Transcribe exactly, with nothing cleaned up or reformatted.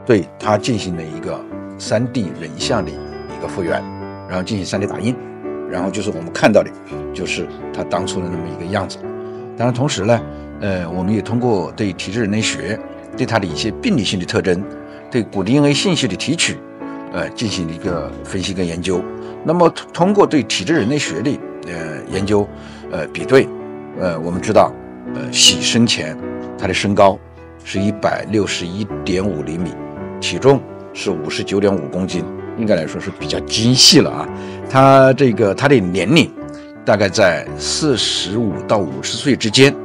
对他进行了一个 三 D 人像的一个复原，然后进行 三 D 打印，然后就是我们看到的就是他当初的那么一个样子。当然同时呢，呃，我们也通过对体质人类学对它的一些病理性的特征，对骨 D N A 信息的提取，呃，进行一个分析跟研究。那么通过对体质人类学的呃研究，呃比对，呃我们知道，呃喜生前他的身高是一百六十一点五厘米，体重是五十九点五公斤，应该来说是比较精细了啊。他这个他的年龄大概在四十五到五十岁之间。